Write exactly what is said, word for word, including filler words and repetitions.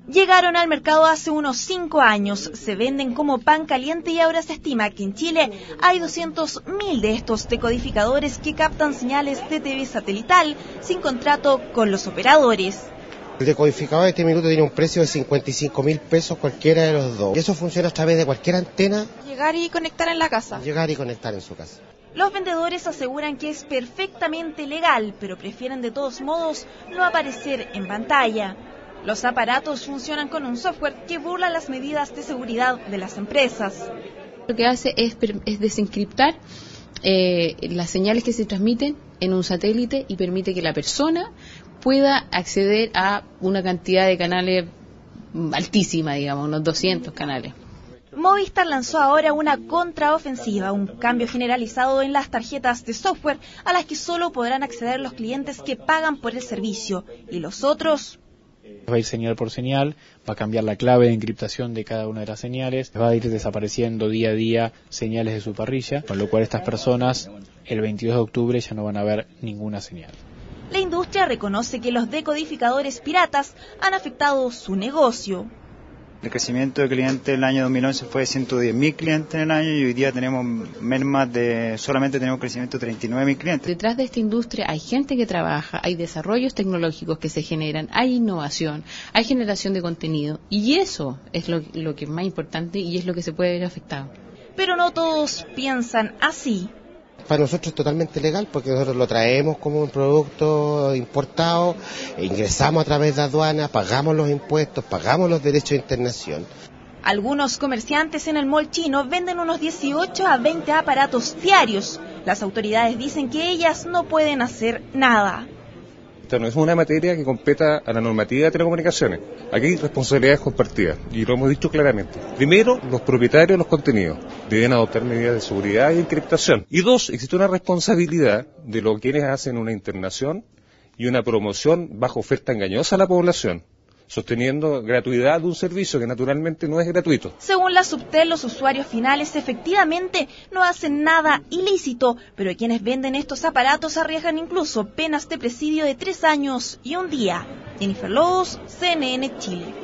Llegaron al mercado hace unos cinco años, se venden como pan caliente y ahora se estima que en Chile hay doscientos mil de estos decodificadores que captan señales de T V satelital sin contrato con los operadores. El decodificador de este minuto tiene un precio de cincuenta y cinco mil pesos cualquiera de los dos. Y eso funciona a través de cualquier antena. Llegar y conectar en la casa. Llegar y conectar en su casa. Los vendedores aseguran que es perfectamente legal, pero prefieren de todos modos no aparecer en pantalla. Los aparatos funcionan con un software que burla las medidas de seguridad de las empresas. Lo que hace es, es desencriptar eh, las señales que se transmiten en un satélite y permite que la persona pueda acceder a una cantidad de canales altísima, digamos, unos doscientos canales. Movistar lanzó ahora una contraofensiva, un cambio generalizado en las tarjetas de software a las que solo podrán acceder los clientes que pagan por el servicio y los otros. Va a ir señal por señal, va a cambiar la clave de encriptación de cada una de las señales, va a ir desapareciendo día a día señales de su parrilla, con lo cual estas personas el veintidós de octubre ya no van a ver ninguna señal. La industria reconoce que los decodificadores piratas han afectado su negocio. El crecimiento de clientes en el año dos mil once fue de ciento diez mil clientes en el año y hoy día tenemos menos de, solamente tenemos crecimiento de treinta y nueve mil clientes. Detrás de esta industria hay gente que trabaja, hay desarrollos tecnológicos que se generan, hay innovación, hay generación de contenido y eso es lo, lo que es más importante y es lo que se puede ver afectado. Pero no todos piensan así. Para nosotros es totalmente legal porque nosotros lo traemos como un producto importado, ingresamos a través de aduana, pagamos los impuestos, pagamos los derechos de internación. Algunos comerciantes en el mall chino venden unos dieciocho a veinte aparatos diarios. Las autoridades dicen que ellas no pueden hacer nada. Esta no es una materia que competa a la normativa de telecomunicaciones. Aquí hay responsabilidades compartidas y lo hemos dicho claramente. Primero, los propietarios de los contenidos deben adoptar medidas de seguridad y encriptación. Y dos, existe una responsabilidad de los quienes hacen una internación y una promoción bajo oferta engañosa a la población, sosteniendo gratuidad de un servicio que naturalmente no es gratuito. Según la Subtel, los usuarios finales efectivamente no hacen nada ilícito, pero quienes venden estos aparatos arriesgan incluso penas de presidio de tres años y un día. Jennifer Lobos, C N N Chile.